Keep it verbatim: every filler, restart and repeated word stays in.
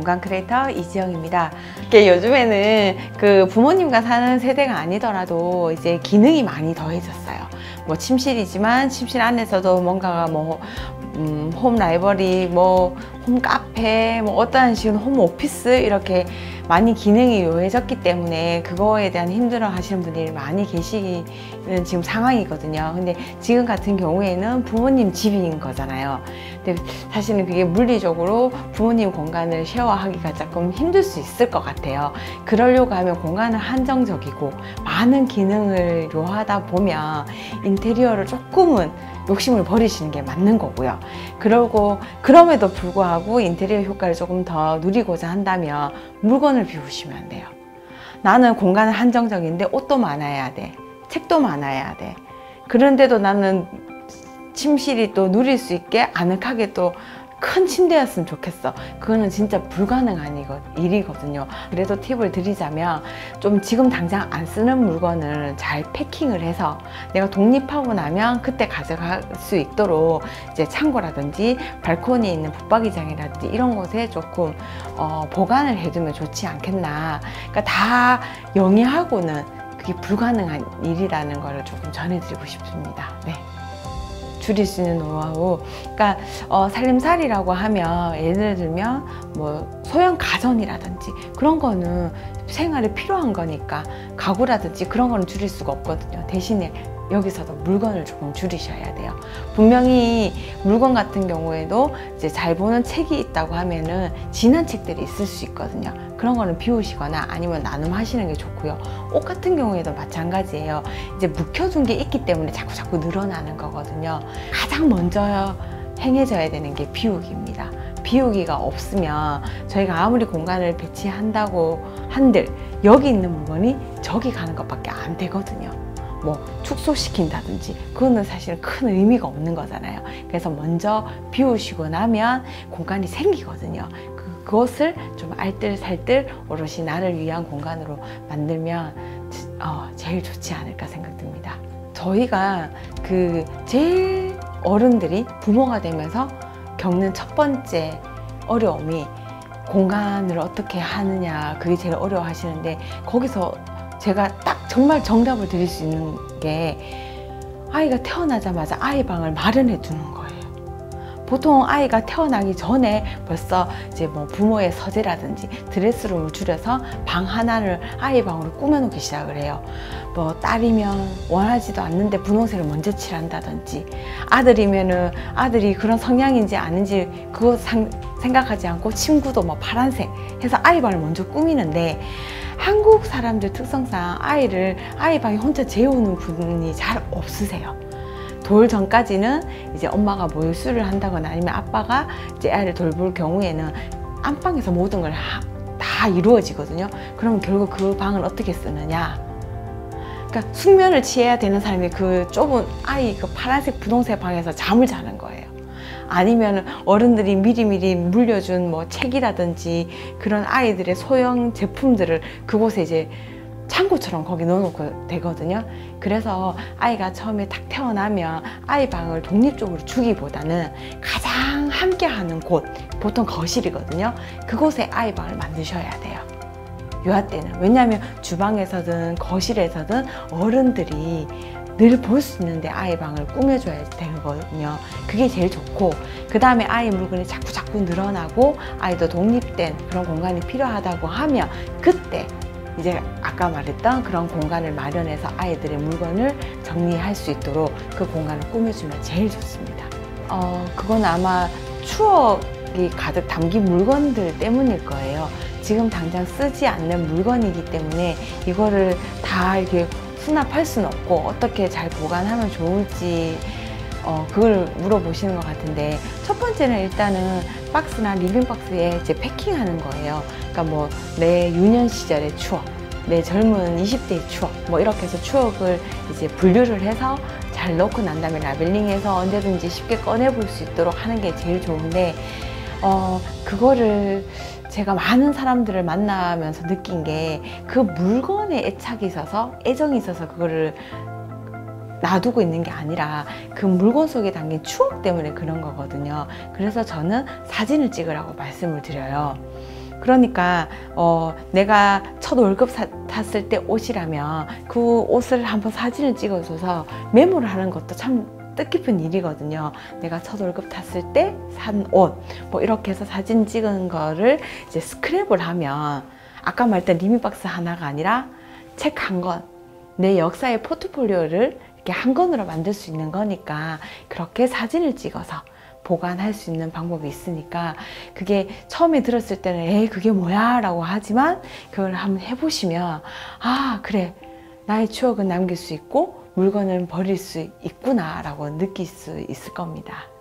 건강 크리에이터 이지영입니다. 이게 요즘에는 그 부모님과 사는 세대가 아니더라도 이제 기능이 많이 더해졌어요. 뭐 침실이지만 침실 안에서도 뭔가가 뭐 음, 홈 라이브러리, 뭐 홈 카페, 뭐 어떠한 식으로 홈 오피스 이렇게 많이 기능이 요해졌기 때문에 그거에 대한 힘들어 하시는 분들이 많이 계시는 지금 상황이거든요. 근데 지금 같은 경우에는 부모님 집인 거잖아요. 근데 사실은 그게 물리적으로 부모님 공간을 쉐어하기가 조금 힘들 수 있을 것 같아요. 그러려고 하면 공간은 한정적이고 많은 기능을 요하다 보면 인테리어를 조금은 욕심을 버리시는 게 맞는 거고요. 그러고 그럼에도 불구하고 인테리어 효과를 조금 더 누리고자 한다면 물건을 비우시면 안 돼요. 나는 공간은 한정적인데 옷도 많아야 돼, 책도 많아야 돼. 그런데도 나는 침실이 또 누릴 수 있게 아늑하게 또 큰 침대였으면 좋겠어. 그거는 진짜 불가능한 일이거든요. 그래서 팁을 드리자면 좀 지금 당장 안 쓰는 물건을 잘 패킹을 해서 내가 독립하고 나면 그때 가져갈 수 있도록 이제 창고라든지 발코니에 있는 붙박이장이라든지 이런 곳에 조금 어, 보관을 해두면 좋지 않겠나. 그러니까 다 영위하고는 그게 불가능한 일이라는 걸 조금 전해드리고 싶습니다. 네. 줄일 수 있는 노하우. 그러니까 어, 살림살이라고 하면 예를 들면 뭐 소형 가전이라든지 그런 거는 생활에 필요한 거니까 가구라든지 그런 거는 줄일 수가 없거든요. 대신에 여기서도 물건을 조금 줄이셔야 돼요. 분명히 물건 같은 경우에도 이제 잘 보는 책이 있다고 하면은 지난 책들이 있을 수 있거든요. 그런 거는 비우시거나 아니면 나눔하시는 게 좋고요. 옷 같은 경우에도 마찬가지예요. 이제 묵혀둔 게 있기 때문에 자꾸 자꾸 늘어나는 거거든요. 가장 먼저 행해져야 되는 게 비우기입니다. 비우기가 없으면 저희가 아무리 공간을 배치한다고 한들 여기 있는 물건이 저기 가는 것밖에 안 되거든요. 뭐 축소시킨다든지 그거는 사실 큰 의미가 없는 거잖아요. 그래서 먼저 비우시고 나면 공간이 생기거든요. 그, 그것을 좀 알뜰살뜰 오롯이 나를 위한 공간으로 만들면 어, 제일 좋지 않을까 생각됩니다. 저희가 그 제일 어른들이 부모가 되면서 겪는 첫 번째 어려움이 공간을 어떻게 하느냐, 그게 제일 어려워 하시는데 거기서 제가 딱 정말 정답을 드릴 수 있는 게 아이가 태어나자마자 아이 방을 마련해 두는 거예요. 보통 아이가 태어나기 전에 벌써 이제 뭐 부모의 서재라든지 드레스룸을 줄여서 방 하나를 아이 방으로 꾸며놓기 시작을 해요. 뭐 딸이면 원하지도 않는데 분홍색을 먼저 칠한다든지 아들이면은 아들이 그런 성향인지 아닌지 그거 상, 생각하지 않고 친구도 뭐 파란색 해서 아이 방을 먼저 꾸미는데 한국 사람들 특성상 아이를 아이 방에 혼자 재우는 분이 잘 없으세요. 돌 전까지는 이제 엄마가 몰수를 한다거나 아니면 아빠가 이제 아이를 돌볼 경우에는 안방에서 모든 걸 다 이루어지거든요. 그러면 결국 그 방을 어떻게 쓰느냐. 그러니까 숙면을 취해야 되는 사람이 그 좁은 아이 그 파란색 분홍색 방에서 잠을 자는 거예요. 아니면 어른들이 미리미리 물려준 뭐 책이라든지 그런 아이들의 소형 제품들을 그곳에 이제 창고처럼 거기 넣어놓고 되거든요. 그래서 아이가 처음에 딱 태어나면 아이 방을 독립적으로 주기보다는 가장 함께하는 곳, 보통 거실이거든요. 그곳에 아이 방을 만드셔야 돼요. 유아 때는. 왜냐하면 주방에서든 거실에서든 어른들이 늘 볼 수 있는데 아이 방을 꾸며줘야 되거든요. 그게 제일 좋고 그 다음에 아이 물건이 자꾸 자꾸 늘어나고 아이도 독립된 그런 공간이 필요하다고 하면 그때 이제 아까 말했던 그런 공간을 마련해서 아이들의 물건을 정리할 수 있도록 그 공간을 꾸며주면 제일 좋습니다. 어, 그건 아마 추억이 가득 담긴 물건들 때문일 거예요. 지금 당장 쓰지 않는 물건이기 때문에 이거를 다 이렇게 수납할 수는 없고 어떻게 잘 보관하면 좋을지 어, 그걸 물어보시는 것 같은데 첫 번째는 일단은 박스나 리빙박스에 이제 패킹하는 거예요. 그러니까 뭐 내 유년 시절의 추억, 내 젊은 이십 대의 추억 뭐 이렇게 해서 추억을 이제 분류를 해서 잘 넣고 난 다음에 라벨링해서 언제든지 쉽게 꺼내볼 수 있도록 하는 게 제일 좋은데 어, 그거를 제가 많은 사람들을 만나면서 느낀 게 그 물건에 애착이 있어서 애정이 있어서 그거를 놔두고 있는 게 아니라 그 물건 속에 담긴 추억 때문에 그런 거거든요. 그래서 저는 사진을 찍으라고 말씀을 드려요. 그러니까 어, 내가 첫 월급 사, 탔을 때 옷이라면 그 옷을 한번 사진을 찍어줘서 메모를 하는 것도 참 뜻깊은 일이거든요. 내가 첫 월급 탔을 때 산 옷, 뭐 이렇게 해서 사진 찍은 거를 이제 스크랩을 하면 아까 말했던 리미박스 하나가 아니라 책 한 권, 내 역사의 포트폴리오를 이렇게 한 권으로 만들 수 있는 거니까 그렇게 사진을 찍어서 보관할 수 있는 방법이 있으니까 그게 처음에 들었을 때는 에이 그게 뭐야 라고 하지만 그걸 한번 해보시면 아 그래 나의 추억은 남길 수 있고 물건은 버릴 수 있구나 라고 느낄 수 있을 겁니다.